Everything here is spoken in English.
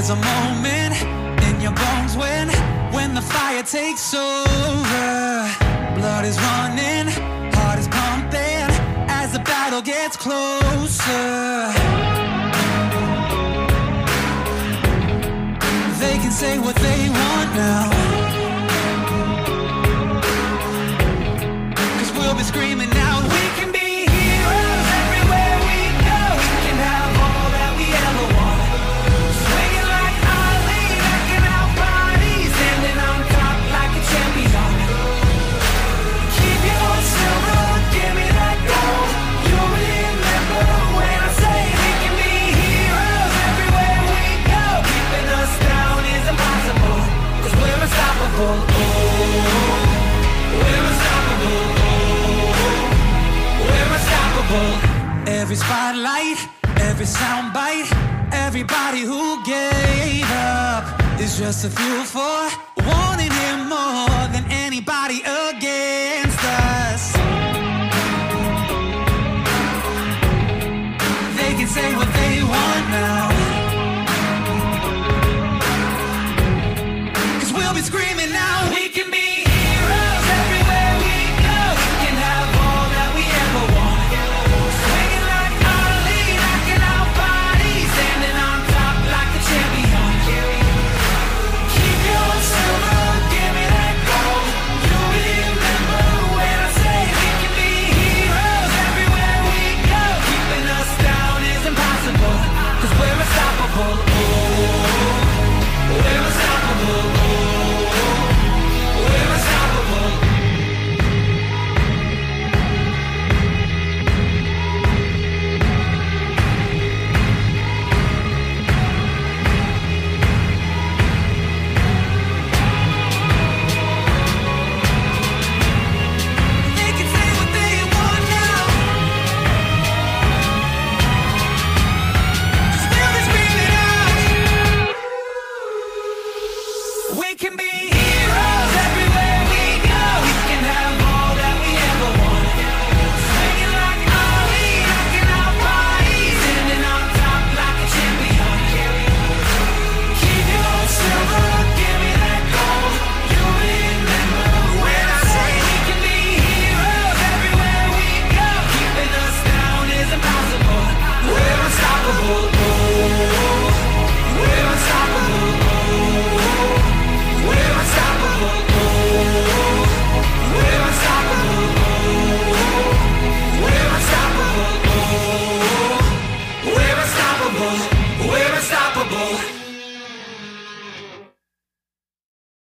There's a moment in your bones when the fire takes over. Blood is running, heart is pumping as the battle gets closer. They can say what they want now, 'cause we'll be screaming out, we can be heroes everywhere we go. We can have all that we ever want. Swinging like Ali, rocking our bodies, standing on top like a champion. Keep your silver, give me that gold. You'll remember when I say we can be heroes everywhere we go. Keeping us down is impossible, 'cause we're unstoppable. Oh, we're unstoppable. We're unstoppable. Every spotlight, every soundbite, everybody who gave up is just a fuel for wanting him more than anybody against us. They can say what they want now, 'cause we'll be screaming now, we can be heroes everywhere we go. We can have all that we ever want. Swinging like Ali, rocking our bodies, standing on top like a champion. Keep your silver, give me that gold. You'll remember when I say we can be heroes everywhere we go. Keeping us down is impossible, 'cause we're unstoppable. Oh, we're unstoppable. Oh, we're unstoppable. They can say what they want now, 'cause we'll be screaming out, we can be heroes everywhere we go. We can have all that we ever want. Swinging like Ali, rocking our bodies, standing on top like a champion. Keep your silver, give me that gold. You'll remember when I say we can be heroes everywhere we go. Keeping us down is impossible. We're unstoppable. Oh, we're unstoppable. Oh, we're unstoppable. Oh, we're unstoppable. Oh, we're unstoppable. Oh, we're unstoppable. We're unstoppable.